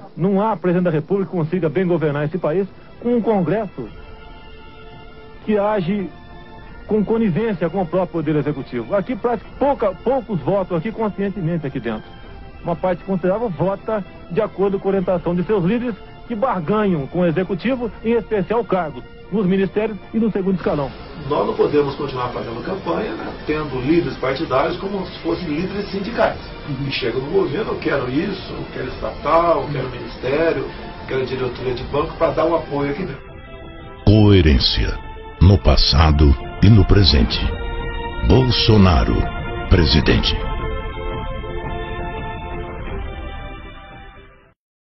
Não há presidente da República que consiga bem governar esse país com um Congresso que age com conivência com o próprio Poder Executivo. Aqui, poucos votam aqui conscientemente aqui dentro. Uma parte considerável vota de acordo com a orientação de seus líderes que barganham com o Executivo, em especial cargos nos ministérios e no segundo escalão. Nós não podemos continuar fazendo campanha, né, tendo líderes partidários como se fossem líderes sindicais. E chegam no governo, eu quero isso, eu quero estatal, eu quero ministério, eu quero diretoria de banco para dar o apoio aqui dentro. Coerência no passado e no presente. Bolsonaro, presidente.